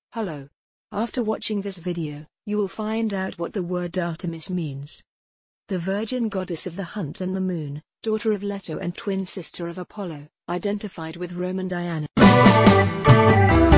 Hello. After watching this video, you will find out what the word Artemis means. The virgin goddess of the hunt and the moon, daughter of Leto and twin sister of Apollo, identified with Roman Diana.